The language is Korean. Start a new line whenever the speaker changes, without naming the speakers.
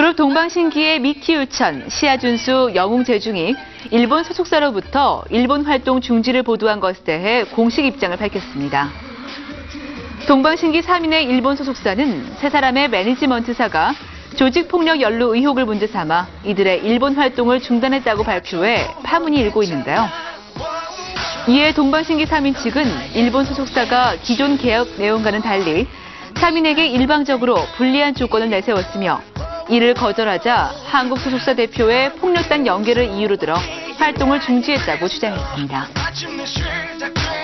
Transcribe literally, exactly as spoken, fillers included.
그룹 동방신기의 미키 유천, 시아 준수, 영웅 재중이 일본 소속사로부터 일본 활동 중지를 보도한 것에 대해 공식 입장을 밝혔습니다. 동방신기 삼 인의 일본 소속사는 세 사람의 매니지먼트사가 조직폭력 연루 의혹을 문제 삼아 이들의 일본 활동을 중단했다고 발표해 파문이 일고 있는데요. 이에 동방신기 삼 인 측은 일본 소속사가 기존 계약 내용과는 달리 삼 인에게 일방적으로 불리한 조건을 내세웠으며 이를 거절하자 한국 소속사 대표의 폭력단 연계를 이유로 들어 활동을 중지했다고 주장했습니다.